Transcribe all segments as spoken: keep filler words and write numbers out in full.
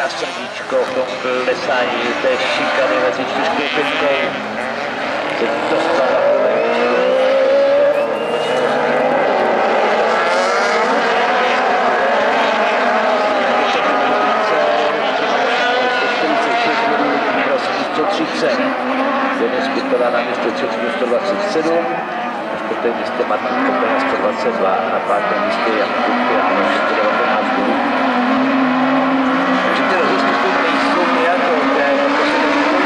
a srdíčko v tom klesání té šikany mezi čtyřkou a pětkou. Se dostala sto třicet. Denis Spytola na místě třetím sto dvacet sedm. Na čtvrtém místě Martin Kopena sto dvacet dva. Na pátém místě Jan Kupě a sto devatenáct bodů. Takže ty rozhodky nejsou nějakou, které jako se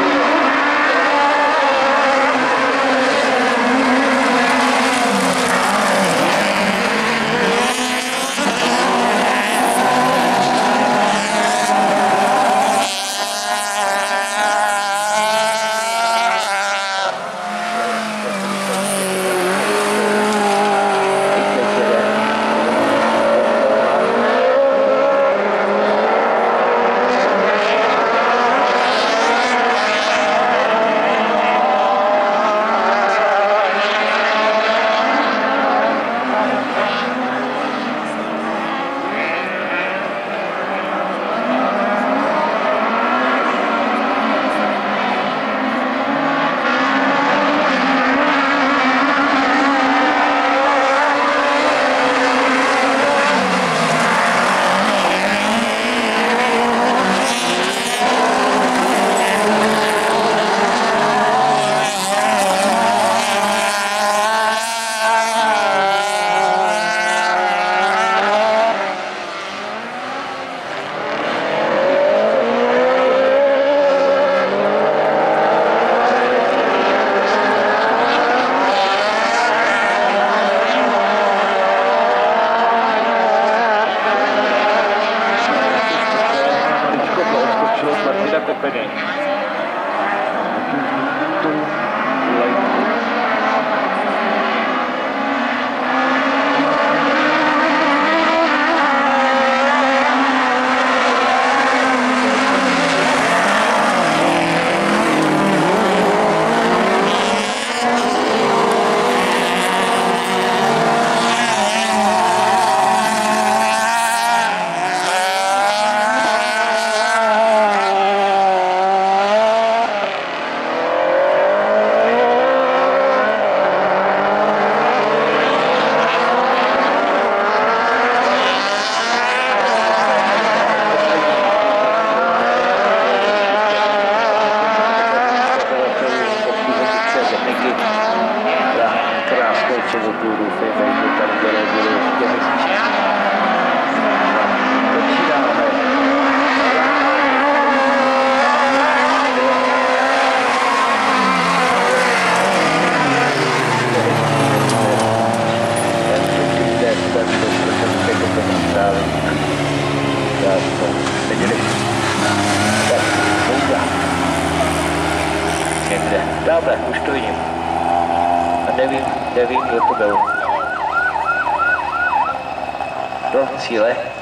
Kopeny. Dobré, už to vidím. A nevím, nevím, kdo to byl. Do cíle.